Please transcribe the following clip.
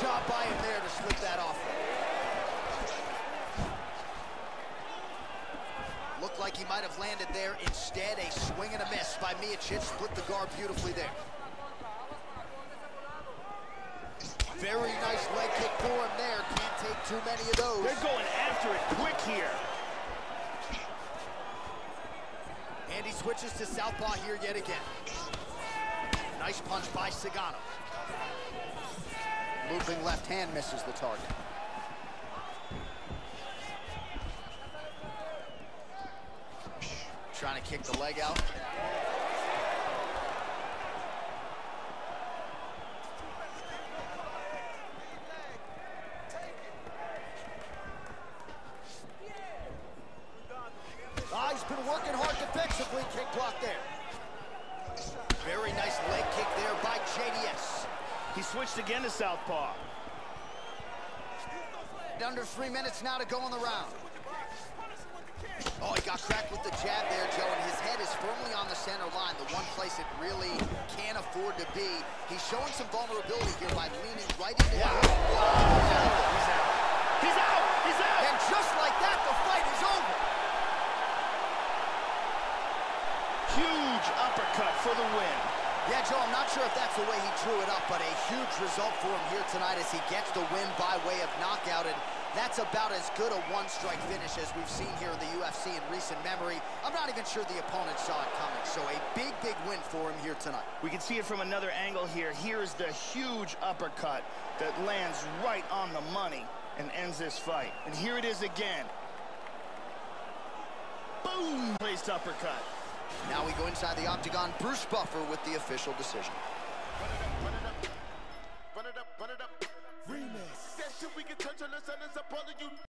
job by him there to slip that off. Looked like he might have landed there. Instead, a swing and a miss by Miocic. Split the guard beautifully there. Very nice leg kick for him there. Can't take too many of those. They're going after it quick here. And he switches to southpaw here yet again. Nice punch by Cigano. Looping left hand misses the target. Trying to kick the leg out. He's been working hard defensively. Kick block there. Very nice leg kick there by JDS. He switched again to southpaw. Under 3 minutes now to go in the round. Oh, he got cracked with the jab there, Joe, and his head is firmly on the center line, the one place it really can't afford to be. He's showing some vulnerability here by leaning right into the head. He's out. He's out. He's out. And just like that, the fight is over. Huge uppercut for the win. Yeah, Joe, I'm not sure if that's the way he drew it up, but a huge result for him here tonight as he gets the win by way of knockout. And that's about as good a one-strike finish as we've seen here in the UFC in recent memory. I'm not even sure the opponent saw it coming, so a big, big win for him here tonight. We can see it from another angle here. Here's the huge uppercut that lands right on the money and ends this fight. And here it is again. Boom! Placed uppercut. Now we go inside the octagon. Bruce Buffer with the official decision. Run it up. Remix. That shit we can touch on the sun is a part of you.